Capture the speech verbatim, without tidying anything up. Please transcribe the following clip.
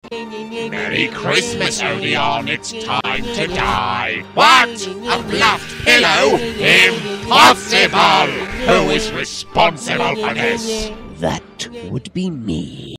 Merry Christmas, Odeon, it's time to die. What? A fluffed pillow? Impossible! Who is responsible for this? That would be me.